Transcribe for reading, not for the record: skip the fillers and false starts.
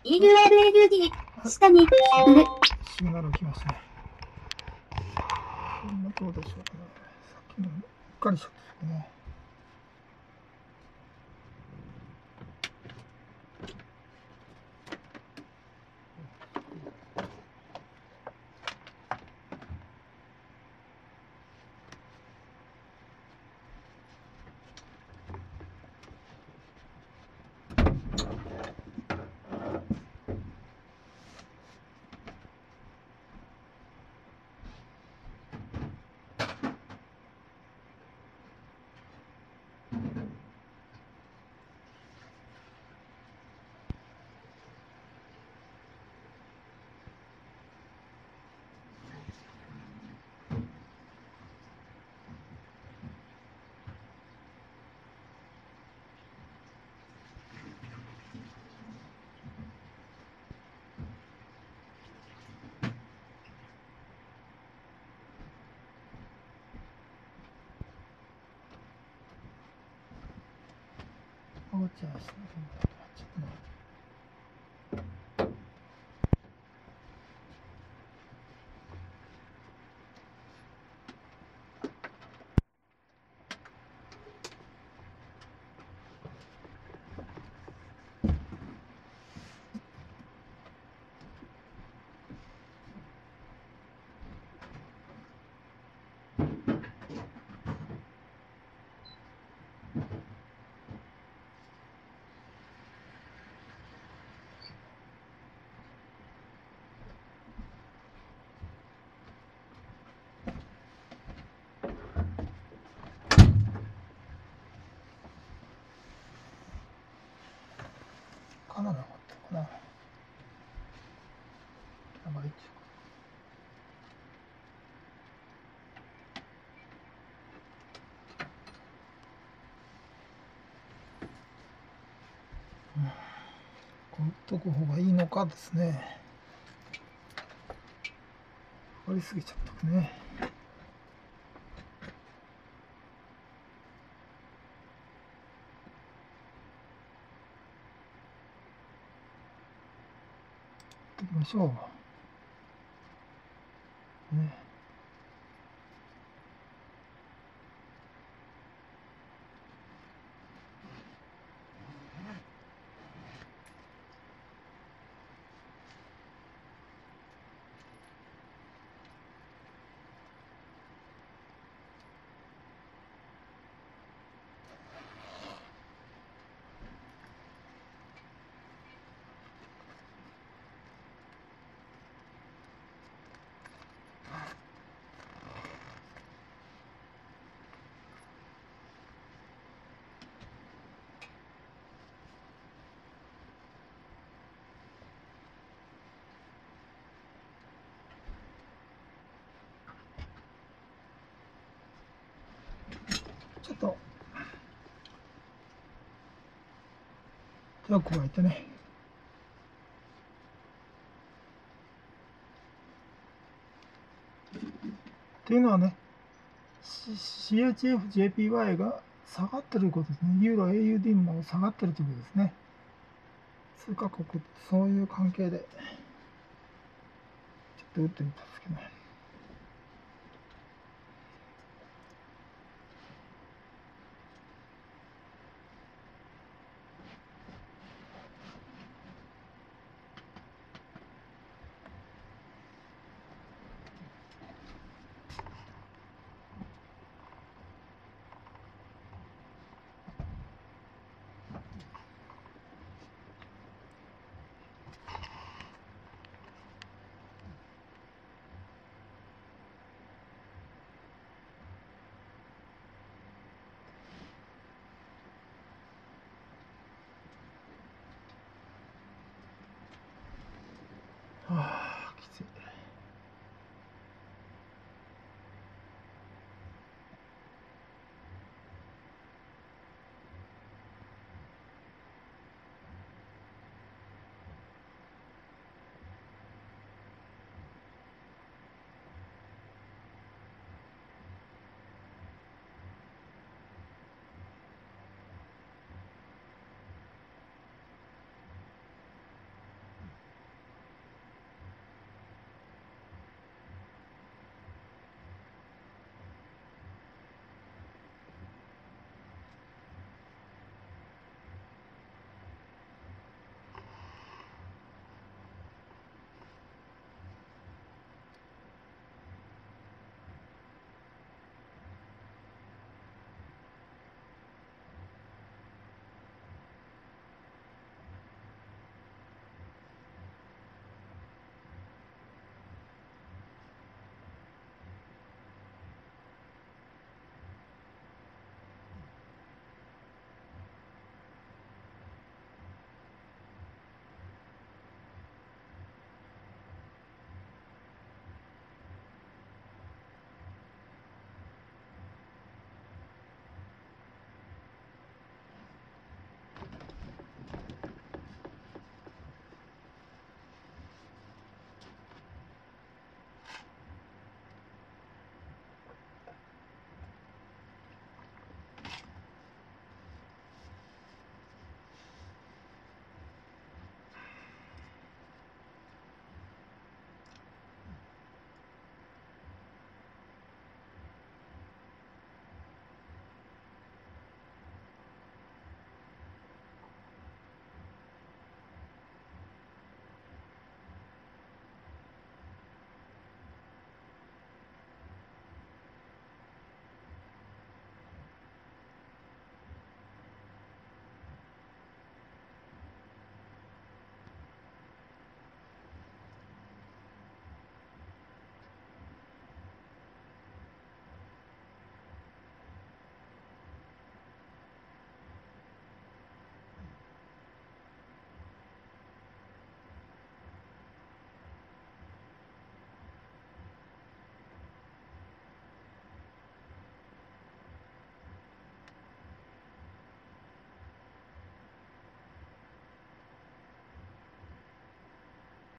EULLD、下に、振る。 シグナル来ますね。こんなどうでしょうかね。さっきのうっかりしちゃったね。じゃあ、ちょっと待って。カナダがあったかな。やばいっちゅうか。こう打っとく方がいいのかですね。割りすぎちゃったね。いきましょう。ね。ちょっと手を加えてね。っていうのはね、CHF、JPY が下がってることですね。ユーロ、AUD も下がってるということですね。数カ国、そういう関係で、ちょっと打ってみたんですけどね。